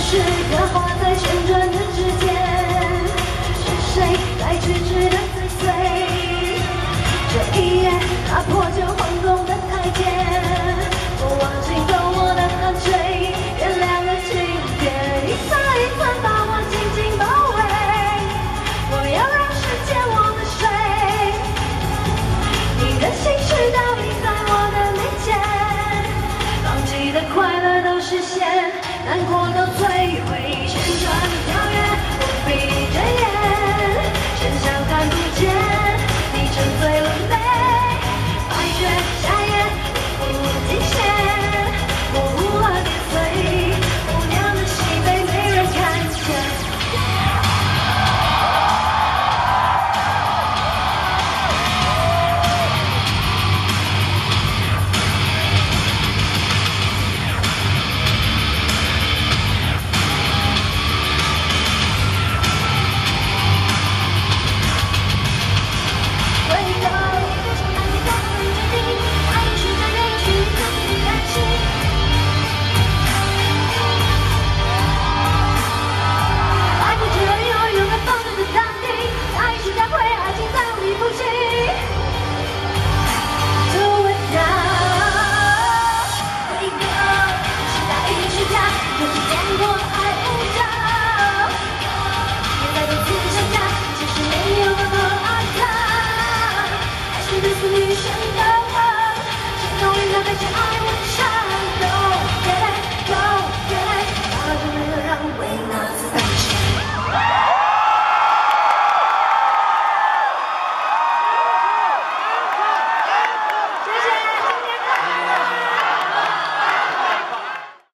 是刻画在旋转的指尖，是谁在痴痴的追随？这一夜踏破旧晃动的台阶，我忘记懂我的汗水，原谅了情节，一寸一寸把我紧紧包围。我要让世界忘了谁，你的心事倒映在我的眉间，放弃的快乐都实现，难过都摧毁，旋转跳跃，我闭着眼，真相看不见，你沉醉了没？白雪夏夜，不停歇，模糊了年岁，姑娘的喜悲没人看见。女生。